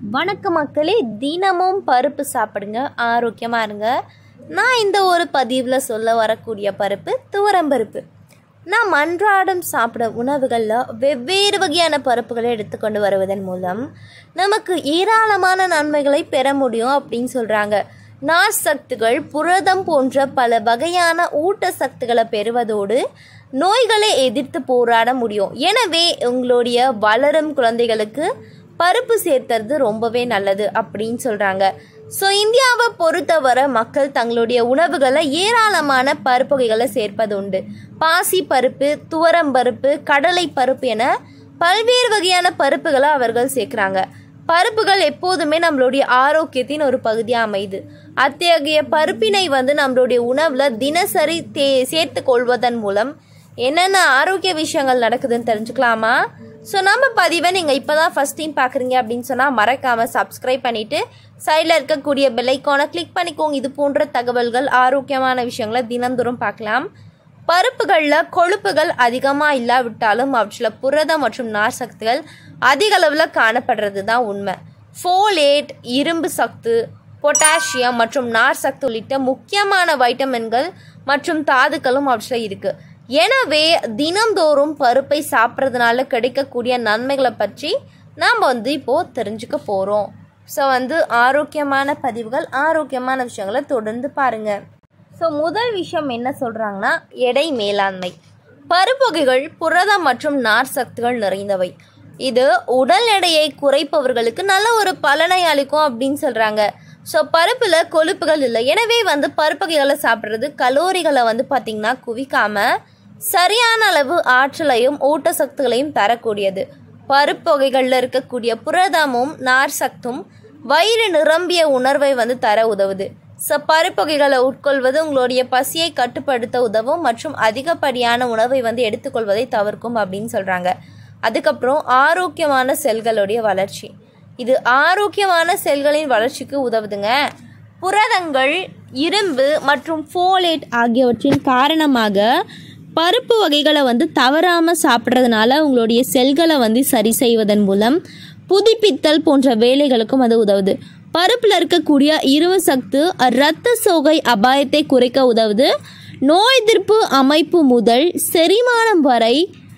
வணக்கம் மக்களே, தினமும் பருப்பு சாப்பிடுங்க, ஆரோக்கியமாக இருங்க. நான் இந்த ஒரு பதிவில் சொல்ல வரக்கூடிய பருப்பு துவரம்பருப்பு. நாம் அன்றாடம் சாப்பிட உணவுகளில் வெவ்வேறு வகையான பருப்புகளை எடுத்துக்கொண்டு வருவதன் மூலம் நமக்கு ஏராளமான நன்மைகளை பெற முடியும் அப்படின்னு சொல்கிறாங்க. நார் சத்துகள், புரதம் போன்ற பல வகையான ஊட்டச்சத்துக்களை பெறுவதோடு நோய்களை எதிர்த்து போராட முடியும். எனவே உங்களுடைய வளரும் குழந்தைகளுக்கு பருப்பு சேர்த்துறது ரொம்பவே நல்லது அப்படின்னு சொல்கிறாங்க. ஸோ இந்தியாவை பொறுத்தவரை மக்கள் தங்களுடைய உணவுகளை ஏராளமான பருப்பு வகைகளை சேர்ப்பது உண்டு. பாசி பருப்பு, துவரம்பருப்பு, கடலை பருப்பு என பல்வேறு வகையான பருப்புகளை அவர்கள் சேர்க்குறாங்க. பருப்புகள் எப்போதுமே நம்மளுடைய ஆரோக்கியத்தின் ஒரு பகுதியாக அமையுது. அத்தகைய பருப்பினை நம்மளுடைய உணவில் தினசரி சேர்த்து கொள்வதன் மூலம் என்னென்ன ஆரோக்கிய விஷயங்கள் நடக்குதுன்னு தெரிஞ்சுக்கலாமா? ஸோ நம்ம பதிவை நீங்கள் இப்போ தான் ஃபஸ்ட் டைம் பார்க்குறீங்க அப்படின்னு சொன்னால் மறக்காமல் சப்ஸ்கிரைப் பண்ணிவிட்டு சைடில் இருக்கக்கூடிய பெல் ஐக்கானை கிளிக் பண்ணிக்கோங்க. இது போன்ற தகவல்கள், ஆரோக்கியமான விஷயங்களை தினந்தோறும் பார்க்கலாம். பருப்புகளில் கொழுப்புகள் அதிகமாக இல்லாவிட்டாலும் அவற்றில் புரதம் மற்றும் நார் சத்துகள் அதிக அளவில் காணப்படுறது தான் உண்மை. ஃபோலேட், இரும்பு சத்து, பொட்டாசியம் மற்றும் நார் சத்து உள்ளிட்ட முக்கியமான வைட்டமின்கள் மற்றும் தாதுக்களும் அவற்றில் இருக்குது. எனவே தினந்தோறும் பருப்பை சாப்பிட்றதுனால கிடைக்கக்கூடிய நன்மைகளை பற்றி நாம் இப்போது தெரிஞ்சுக்க போகிறோம். ஸோ ஆரோக்கியமான பதிவுகள், ஆரோக்கியமான விஷயங்களை தொடர்ந்து பாருங்கள். ஸோ முதல் விஷயம் என்ன சொல்கிறாங்கன்னா, எடை மேலாண்மை. பருப்பு வகைகள் புரதம் மற்றும் நார் சத்துகள் நிறைந்தவை. இது உடல் எடையை குறைப்பவர்களுக்கு நல்ல ஒரு பலனை அளிக்கும் அப்படின்னு சொல்கிறாங்க. ஸோ பருப்பில் கொழுப்புகள் இல்லை. எனவே பருப்பு வகைகளை சாப்பிட்றது கலோரிகளை பார்த்திங்கன்னா குவிக்காமல் சரியான அளவு ஆற்றலையும் ஊட்டச்சத்துக்களையும் தரக்கூடியது. பருப்பு வகைகளில் இருக்கக்கூடிய புரதமும் நார் சத்தும் வயிறு நிரம்பிய உணர்வை தர உதவுது. ஸோ பருப்பு வகைகளை உட்கொள்வது உங்களுடைய பசியை கட்டுப்படுத்த உதவும் மற்றும் அதிகப்படியான உணவை எடுத்துக்கொள்வதை தவிர்க்கும் அப்படின்னு சொல்கிறாங்க. அதுக்கப்புறம் ஆரோக்கியமான செல்களுடைய வளர்ச்சி. இது ஆரோக்கியமான செல்களின் வளர்ச்சிக்கு உதவுதுங்க. புரதங்கள், இரும்பு மற்றும் ஃபோலேட் ஆகியவற்றின் காரணமாக பருப்பு வகைகளை தவறாமல் சாப்பிட்றதுனால உங்களுடைய செல்களை சரி செய்வதன் மூலம் புதுப்பித்தல் போன்ற வேலைகளுக்கும் அது உதவுது. பருப்பில் இருக்கக்கூடிய இரும்பு சத்து இரத்த சோகை அபாயத்தை குறைக்க உதவுது. நோய் எதிர்ப்பு அமைப்பு முதல் செரிமானம் வரை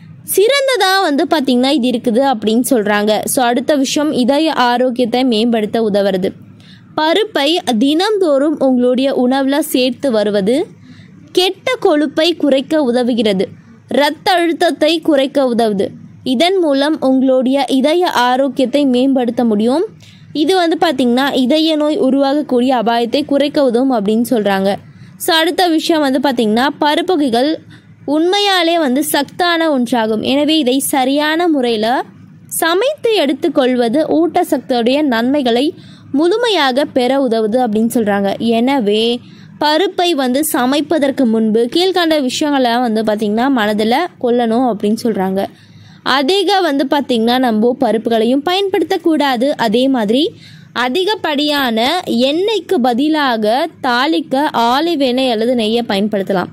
சிறந்ததாக பார்த்திங்கன்னா இது இருக்குது அப்படின்னு சொல்கிறாங்க. ஸோ அடுத்த விஷயம், இதய ஆரோக்கியத்தை மேம்படுத்த உதவுறது. பருப்பை தினந்தோறும் உங்களுடைய உணவில் சேர்த்து வருவது கெட்ட கொழுப்பை குறைக்க உதவுகிறது. இரத்த அழுத்தத்தை குறைக்க உதவுது. இதன் மூலம் உங்களுடைய இதய ஆரோக்கியத்தை மேம்படுத்த முடியும். இது பார்த்திங்கன்னா இதய நோய் உருவாகக்கூடிய அபாயத்தை குறைக்க உதவும் அப்படின்னு சொல்கிறாங்க. ஸோ அடுத்த விஷயம் பார்த்திங்கன்னா, பருப்பு வகைகள் உண்மையாலே சத்தான ஒன்றாகும். எனவே இதை சரியான முறையில் சமைத்து எடுத்துக்கொள்வது ஊட்டச்சத்துடைய நன்மைகளை முழுமையாக பெற உதவுது அப்படின்னு சொல்கிறாங்க. எனவே பருப்பை சமைப்பதற்கு முன்பு கீழ்கண்ட விஷயங்களை பார்த்திங்கன்னா மனதில் கொள்ளணும் அப்படின்னு சொல்கிறாங்க. அதிக பார்த்திங்கன்னா நம்ம பருப்புகளையும் பயன்படுத்தக்கூடாது. அதே மாதிரி அதிகப்படியான எண்ணெய்க்கு பதிலாக தாளிக்க ஆலிவ் எண்ணெய் அல்லது நெய்யை பயன்படுத்தலாம்.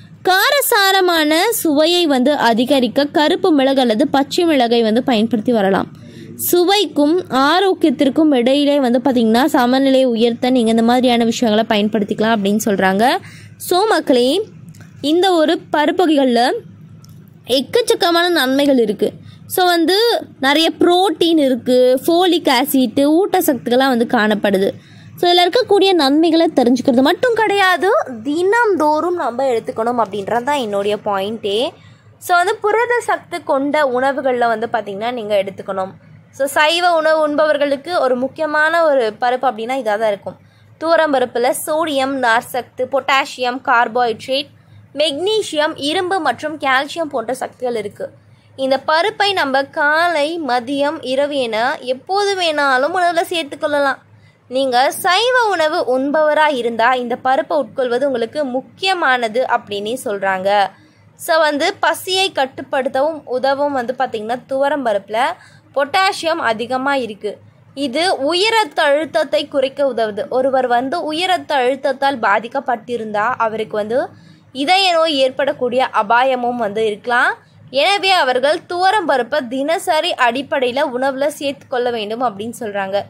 காரசாரமான சுவையை அதிகரிக்க கருப்பு மிளகு அல்லது பச்சை மிளகை பயன்படுத்தி வரலாம். சுவைக்கும் ஆரோக்கியத்திற்கும் இடையிலே பார்த்திங்கன்னா சமநிலையை உயர்த்த நீங்கள் இந்த மாதிரியான விஷயங்களை பயன்படுத்திக்கலாம் அப்படின்னு சொல்கிறாங்க. ஸோ மக்களே, இந்த ஒரு பருப்பு வகைகளில் எக்கச்சக்கமான நன்மைகள் இருக்குது. ஸோ நிறைய புரோட்டீன் இருக்குது, ஃபோலிக் ஆசிட், ஊட்டச்சத்துக்கெல்லாம் காணப்படுது. ஸோ இதில் இருக்கக்கூடிய நன்மைகளை தெரிஞ்சுக்கிறது மட்டும் கிடையாது, தினம்தோறும் நம்ம எடுத்துக்கணும் அப்படின்றது தான் என்னுடைய பாயிண்ட்டே. ஸோ புரத சத்து கொண்ட உணவுகளில் பார்த்திங்கன்னா நீங்கள் எடுத்துக்கணும். ஸோ சைவ உணவு உண்பவர்களுக்கு ஒரு முக்கியமான ஒரு பருப்பு அப்படின்னா இதாக தான் இருக்கும். துவரம்பருப்பில் சோடியம், நார் சத்து, பொட்டாசியம், கார்போஹைட்ரேட், மெக்னீஷியம், இரும்பு மற்றும் கால்சியம் போன்ற சக்திகள் இருக்குது. இந்த பருப்பை நம்ம காலை, மதியம், இரவு என எப்போது வேணாலும் உணவில் சேர்த்துக்கொள்ளலாம். நீங்கள் சைவ உணவு உண்பவராக இருந்தால் இந்த பருப்பை உட்கொள்வது உங்களுக்கு முக்கியமானது அப்படின்னே சொல்கிறாங்க. ஸோ பசியை கட்டுப்படுத்தவும் உதவும் பார்த்திங்கன்னா துவரம்பருப்பில் பொட்டாசியம் அதிகமாக இருக்குது. இது உயர் ரத்த அழுத்தத்தை குறைக்க உதவுது. ஒருவர் உயர் ரத்த அழுத்தத்தால் பாதிக்கப்பட்டிருந்தால் அவருக்கு இதய நோய் ஏற்படக்கூடிய அபாயமும் இருக்கலாம். எனவே அவர்கள் துவரம்பருப்பை தினசரி அடிப்படையில் உணவில் சேர்த்து கொள்ள வேண்டும் அப்படின்னு சொல்கிறாங்க.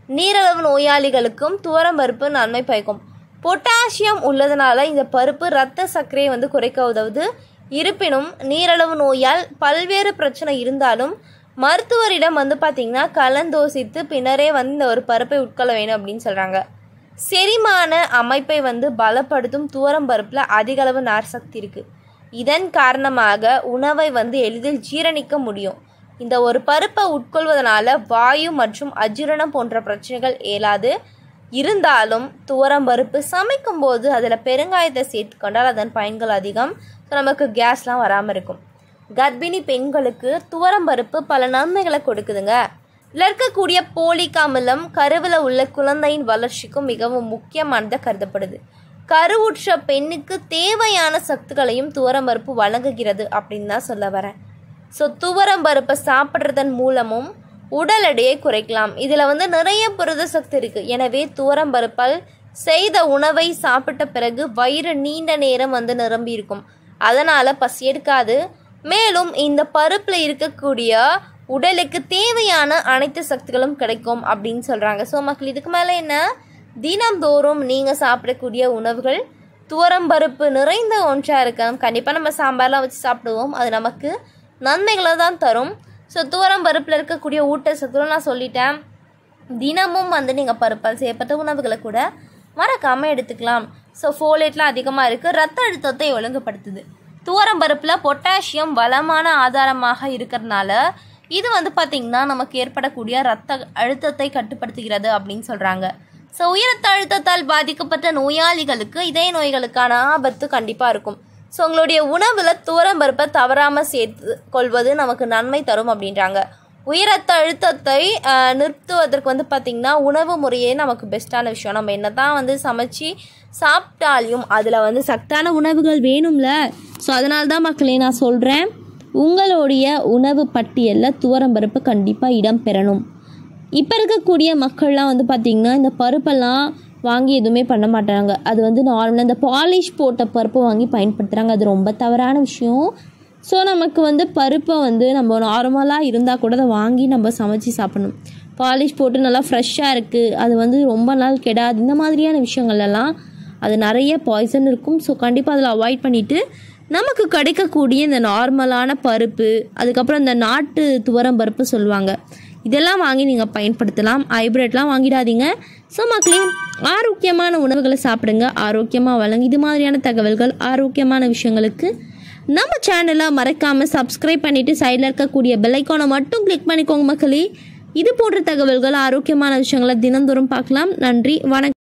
நீரிழிவு நோயாளிகளுக்கும் துவரம்பருப்பு நன்மை பயக்கும். பொட்டாசியம் உள்ளதுனால இந்த பருப்பு இரத்த சர்க்கரையை வந்து குறைக்க உதவுது. இருப்பினும் நீரிழிவு நோயால் பல்வேறு பிரச்சனை இருந்தாலும் மருத்துவரிடம் வந்து பார்த்திங்கன்னா கலந்தோசித்து பின்னரே வந்து இந்த ஒரு பருப்பை உட்கொள்ள வேணும் அப்படின்னு சொல்கிறாங்க. செரிமான அமைப்பை வந்து பலப்படுத்தும் துவரம்பருப்பில் அதிக அளவு நார் சக்தி இருக்குது. இதன் காரணமாக உணவை வந்து எளிதில் ஜீரணிக்க முடியும். இந்த ஒரு பருப்பை உட்கொள்வதனால வாயு மற்றும் அஜீரணம் போன்ற பிரச்சனைகள் இயலாது. இருந்தாலும் துவரம்பருப்பு சமைக்கும் போது அதில் பெருங்காயத்தை சேர்த்துக்கொண்டால் அதன் பயன்கள் அதிகம். நமக்கு கேஸ்லாம் வராமல் இருக்கும். கர்ப்பிணி பெண்களுக்கு துவரம்பருப்பு பல நன்மைகளை கொடுக்குதுங்க. இதில் இருக்கக்கூடிய போலிக் அமிலம் கருவில் உள்ள குழந்தையின் வளர்ச்சிக்கும் மிகவும் முக்கியமானதாக கருதப்படுது. கருவுற்ற பெண்ணுக்கு தேவையான சத்துக்களையும் துவரம்பருப்பு வழங்குகிறது அப்படின்னு தான் சொல்ல வரேன். ஸோ துவரம்பருப்பை சாப்பிட்றதன் மூலமும் உடல் எடையை குறைக்கலாம். இதில் வந்து நிறைய புரத சக்தி இருக்குது. எனவே துவரம்பருப்பால் செய்த உணவை சாப்பிட்ட பிறகு வயிறு நீண்ட நேரம் வந்து நிரம்பி இருக்கும். அதனால் பசி எடுக்காது. மேலும் இந்த பருப்பில் இருக்கக்கூடிய உடலுக்கு தேவையான அனைத்து சக்திகளும் கிடைக்கும் அப்படின்னு சொல்கிறாங்க. ஸோ மக்கள் இதுக்கு மேலே என்ன, தினந்தோறும் நீங்கள் சாப்பிடக்கூடிய உணவுகள் துவரம்பருப்பு நிறைந்த ஒன்றாக இருக்கணும். கண்டிப்பாக நம்ம சாம்பார்லாம் வச்சு சாப்பிடுவோம், அது நமக்கு நன்மைகளை தான் தரும். ஸோ துவரம்பருப்பில் இருக்கக்கூடிய ஊட்டச்சத்துக்களும் நான் சொல்லிட்டேன். தினமும் வந்து நீங்கள் பருப்பால் செய்யப்பட்ட உணவுகளை கூட மறக்காமல் எடுத்துக்கலாம். ஸோ ஃபோலேட்லாம் அதிகமாக இருக்குது, ரத்த அழுத்தத்தை ஒழுங்குபடுத்துது. துவரம்பருப்பில் பொட்டாசியம் வளமான ஆதாரமாக இருக்கிறதுனால இது வந்து பார்த்திங்கன்னா நமக்கு ஏற்படக்கூடிய ரத்த அழுத்தத்தை கட்டுப்படுத்துகிறது அப்படின்னு சொல்கிறாங்க. ஸோ உயர் ரத்த அழுத்தத்தால் பாதிக்கப்பட்ட நோயாளிகளுக்கு இதய நோய்களுக்கான ஆபத்து கண்டிப்பாக இருக்கும். ஸோ உங்களுடைய உணவில் துவரம்பருப்பை தவறாமல் சேர்த்து கொள்வது நமக்கு நன்மை தரும் அப்படின்றாங்க. உயர் ரத்த அழுத்தத்தை நிறுத்துவதற்கு வந்து பார்த்திங்கன்னா உணவு முறையே நமக்கு பெஸ்ட்டான விஷயம். நம்ம என்ன தான் வந்து சமைச்சு சாப்பிட்டாலையும் அதில் வந்து சத்தான உணவுகள் வேணும்ல. ஸோ அதனால தான் மக்களே நான் சொல்கிறேன், உங்களுடைய உணவு பட்டியலில் துவரம்பருப்பு கண்டிப்பாக இடம் பெறணும். இப்போ இருக்கக்கூடிய மக்கள்லாம் வந்து பார்த்திங்கன்னா இந்த பருப்பெல்லாம் வாங்கி எதுவுமே பண்ண மாட்டாங்க. அது வந்து நார்மலாக இந்த பாலிஷ் போட்ட பருப்பை வாங்கி பயன்படுத்துகிறாங்க. அது ரொம்ப தவறான விஷயம். ஸோ நமக்கு வந்து பருப்பை வந்து நம்ம நார்மலாக இருந்தால் கூட அதை வாங்கி நம்ம சமைச்சு சாப்பிடணும். பாலிஷ் போட்டு நல்லா ஃப்ரெஷ்ஷாக இருக்குது, அது வந்து ரொம்ப நாள் கெடாது, இந்த மாதிரியான விஷயங்கள்லாம் அது நிறைய பாய்சன் இருக்கும். ஸோ கண்டிப்பாக அதில் அவாய்ட் பண்ணிவிட்டு நமக்கு கிடைக்கக்கூடிய இந்த நார்மலான பருப்பு, அதுக்கப்புறம் இந்த நாட்டு துவரம்பருப்பு சொல்லுவாங்க, இதெல்லாம் வாங்கி நீங்கள் பயன்படுத்தலாம். ஹைப்ரிட்லாம் வாங்கிடாதீங்க. ஸோ மக்களே, ஆரோக்கியமான உணவுகளை சாப்பிடுங்க, ஆரோக்கியமாக வளங்க. இது மாதிரியான தகவல்கள், ஆரோக்கியமான விஷயங்களுக்கு நம்ம சேனலை மறக்காமல் சப்ஸ்கிரைப் பண்ணிவிட்டு சைடில் இருக்கக்கூடிய பெல் ஐக்கானை மட்டும் கிளிக் பண்ணிக்கோங்க மக்களே. இது போன்ற தகவல்கள், ஆரோக்கியமான விஷயங்களை தினந்தோறும் பார்க்கலாம். நன்றி, வணக்கம்.